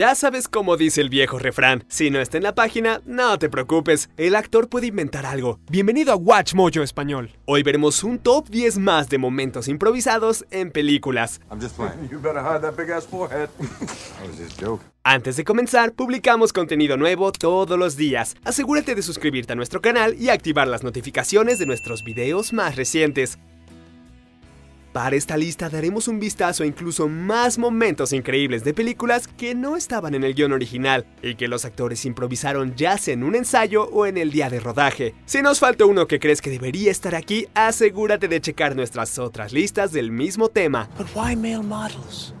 Ya sabes cómo dice el viejo refrán, si no está en la página, no te preocupes, el actor puede inventar algo. Bienvenido a Watch Mojo Español. Hoy veremos un top 10 más de momentos improvisados en películas. Antes de comenzar, publicamos contenido nuevo todos los días. Asegúrate de suscribirte a nuestro canal y activar las notificaciones de nuestros videos más recientes. Para esta lista daremos un vistazo a incluso más momentos increíbles de películas que no estaban en el guión original y que los actores improvisaron ya sea en un ensayo o en el día de rodaje. Si nos falta uno que crees que debería estar aquí, asegúrate de checar nuestras otras listas del mismo tema. But why male models?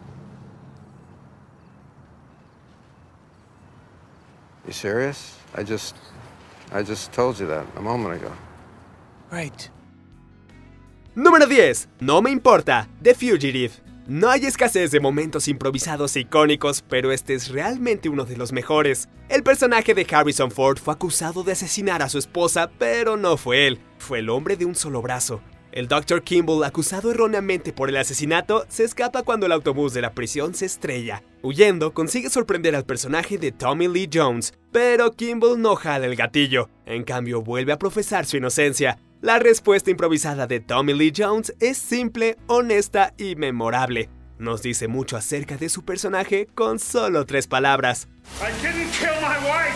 You serious? I just told you that a moment ago. Right. Número 10. No me importa, The Fugitive. No hay escasez de momentos improvisados icónicos, pero este es realmente uno de los mejores. El personaje de Harrison Ford fue acusado de asesinar a su esposa, pero no fue él, fue el hombre de un solo brazo. El Dr. Kimball, acusado erróneamente por el asesinato, se escapa cuando el autobús de la prisión se estrella. Huyendo, consigue sorprender al personaje de Tommy Lee Jones, pero Kimball no jala el gatillo. En cambio, vuelve a profesar su inocencia. La respuesta improvisada de Tommy Lee Jones es simple, honesta y memorable. Nos dice mucho acerca de su personaje con solo 3 palabras. I didn't kill my wife.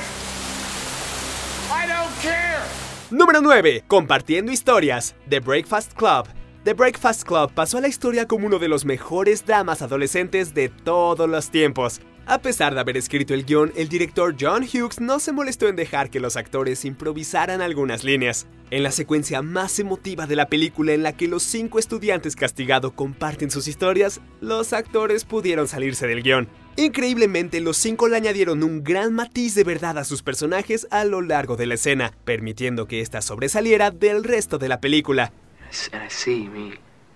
I don't care. Número 9. Compartiendo historias. The Breakfast Club. The Breakfast Club pasó a la historia como uno de los mejores dramas adolescentes de todos los tiempos. A pesar de haber escrito el guión, el director John Hughes no se molestó en dejar que los actores improvisaran algunas líneas. En la secuencia más emotiva de la película, en la que los 5 estudiantes castigados comparten sus historias, los actores pudieron salirse del guión. Increíblemente, los 5 le añadieron un gran matiz de verdad a sus personajes a lo largo de la escena, permitiendo que ésta sobresaliera del resto de la película. I see me.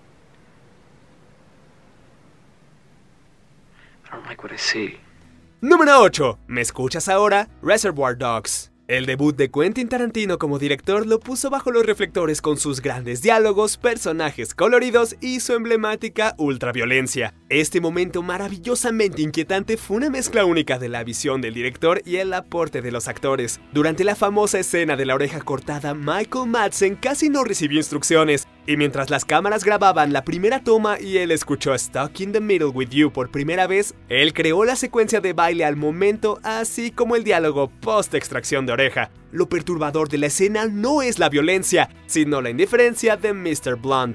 I don't like what I see. Número 8. ¿Me escuchas ahora? Reservoir Dogs. El debut de Quentin Tarantino como director lo puso bajo los reflectores con sus grandes diálogos, personajes coloridos y su emblemática ultraviolencia. Este momento maravillosamente inquietante fue una mezcla única de la visión del director y el aporte de los actores. Durante la famosa escena de la oreja cortada, Michael Madsen casi no recibió instrucciones, y mientras las cámaras grababan la primera toma y él escuchó Stuck in the Middle with You por primera vez, él creó la secuencia de baile al momento, así como el diálogo post-extracción de oreja. Lo perturbador de la escena no es la violencia, sino la indiferencia de Mr. Blonde.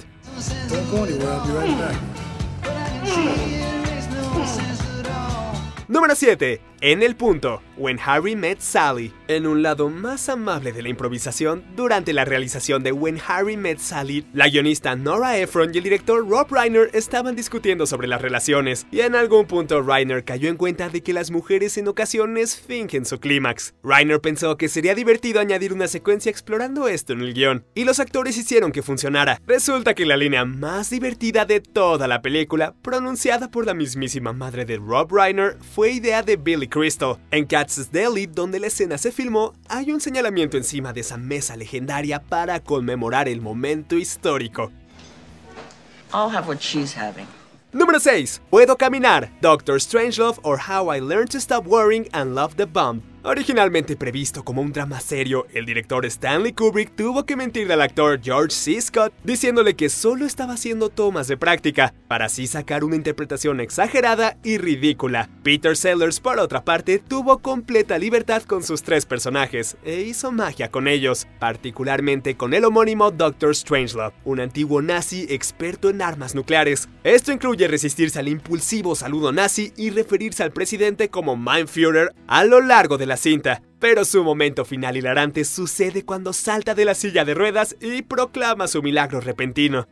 Número 7. En el punto. When Harry Met Sally. En un lado más amable de la improvisación, durante la realización de When Harry Met Sally, la guionista Nora Ephron y el director Rob Reiner estaban discutiendo sobre las relaciones, y en algún punto Reiner cayó en cuenta de que las mujeres en ocasiones fingen su clímax. Reiner pensó que sería divertido añadir una secuencia explorando esto en el guión, y los actores hicieron que funcionara. Resulta que la línea más divertida de toda la película, pronunciada por la mismísima madre de Rob Reiner, fue idea de Billy Crystal. En Katz's Deli, donde la escena se filmó, hay un señalamiento encima de esa mesa legendaria para conmemorar el momento histórico. I'll have what she's having. Número 6. Puedo caminar. Doctor Strangelove or How I Learned to Stop Worrying and Love the Bomb. Originalmente previsto como un drama serio, el director Stanley Kubrick tuvo que mentirle al actor George C. Scott diciéndole que solo estaba haciendo tomas de práctica, para así sacar una interpretación exagerada y ridícula. Peter Sellers, por otra parte, tuvo completa libertad con sus 3 personajes e hizo magia con ellos, particularmente con el homónimo Dr. Strangelove, un antiguo nazi experto en armas nucleares. Esto incluye resistirse al impulsivo saludo nazi y referirse al presidente como Mein Führer a lo largo de la cinta, pero su momento final hilarante sucede cuando salta de la silla de ruedas y proclama su milagro repentino.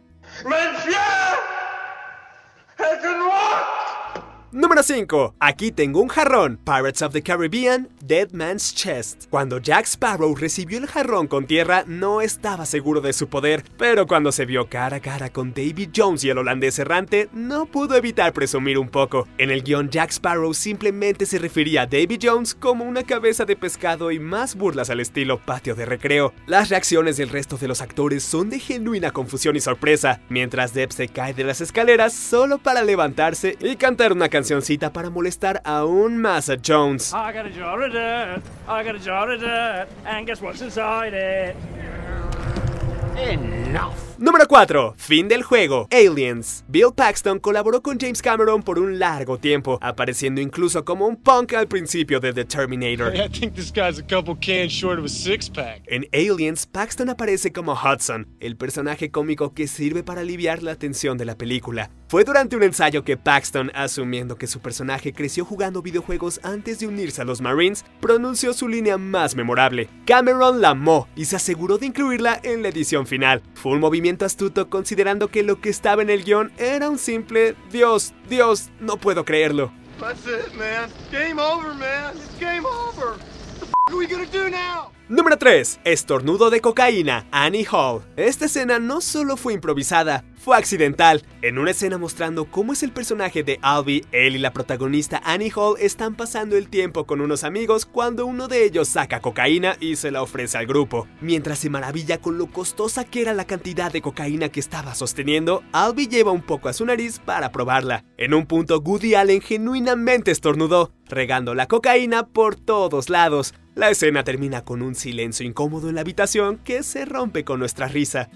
Número 5. Aquí tengo un jarrón. Pirates of the Caribbean, Dead Man's Chest. Cuando Jack Sparrow recibió el jarrón con tierra, no estaba seguro de su poder, pero cuando se vio cara a cara con Davy Jones y el holandés errante, no pudo evitar presumir un poco. En el guión, Jack Sparrow simplemente se refería a Davy Jones como una cabeza de pescado y más burlas al estilo patio de recreo. Las reacciones del resto de los actores son de genuina confusión y sorpresa, mientras Depp se cae de las escaleras solo para levantarse y cantar una canción cancioncita para molestar aún más a Jones. I got a jar of dirt, I got a jar of dirt, and guess what's inside it? Enough. Número 4. Fin del juego. Aliens. Bill Paxton colaboró con James Cameron por un largo tiempo, apareciendo incluso como un punk al principio de The Terminator. I think this guy's a couple cans short of a six-pack. En Aliens, Paxton aparece como Hudson, el personaje cómico que sirve para aliviar la tensión de la película. Fue durante un ensayo que Paxton, asumiendo que su personaje creció jugando videojuegos antes de unirse a los Marines, pronunció su línea más memorable. Cameron la amó y se aseguró de incluirla en la edición final. Fue un movimiento astuto considerando que lo que estaba en el guión era un simple Dios, no puedo creerlo. That's it, man. Game over, man. It's game over. What the f are we gonna do now? Número 3. Estornudo de cocaína, Annie Hall. Esta escena no solo fue improvisada, fue accidental. En una escena mostrando cómo es el personaje de Albie, él y la protagonista Annie Hall están pasando el tiempo con unos amigos cuando uno de ellos saca cocaína y se la ofrece al grupo. Mientras se maravilla con lo costosa que era la cantidad de cocaína que estaba sosteniendo, Albie lleva un poco a su nariz para probarla. En un punto, Woody Allen genuinamente estornudó, regando la cocaína por todos lados. La escena termina con un silencio incómodo en la habitación que se rompe con nuestra risa.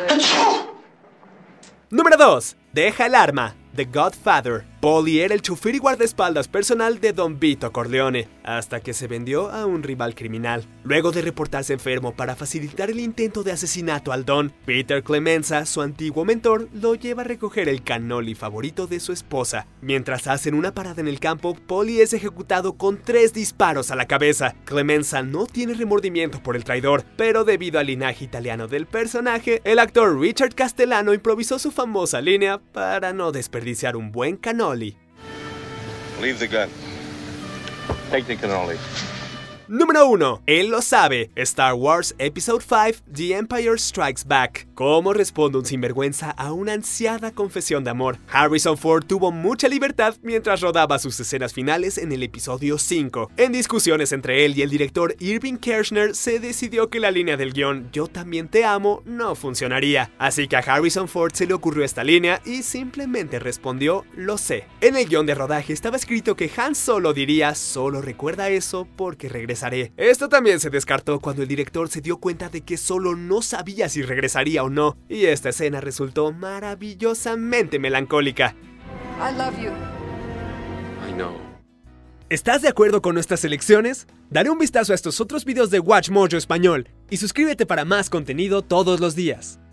Número 2. Deja el arma. The Godfather. Paulie era el chofer y guardaespaldas personal de Don Vito Corleone, hasta que se vendió a un rival criminal. Luego de reportarse enfermo para facilitar el intento de asesinato al Don, Peter Clemenza, su antiguo mentor, lo lleva a recoger el cannoli favorito de su esposa. Mientras hacen una parada en el campo, Paulie es ejecutado con 3 disparos a la cabeza. Clemenza no tiene remordimiento por el traidor, pero debido al linaje italiano del personaje, el actor Richard Castellano improvisó su famosa línea para no desperdiciar un buen cannoli. Leave the gun. Take the cannoli. Número 1. Él lo sabe. Star Wars Episode 5 The Empire Strikes Back. ¿Cómo responde un sinvergüenza a una ansiada confesión de amor? Harrison Ford tuvo mucha libertad mientras rodaba sus escenas finales en el episodio 5. En discusiones entre él y el director Irving Kershner, se decidió que la línea del guión "Yo también te amo" no funcionaría. Así que a Harrison Ford se le ocurrió esta línea y simplemente respondió "Lo sé". En el guión de rodaje estaba escrito que Han Solo diría "Solo recuerda eso porque regresaré". Esto también se descartó cuando el director se dio cuenta de que Solo no sabía si regresaría o no, y esta escena resultó maravillosamente melancólica. I love you. I know. ¿Estás de acuerdo con nuestras elecciones? Daré un vistazo a estos otros videos de Watch Mojo Español y suscríbete para más contenido todos los días.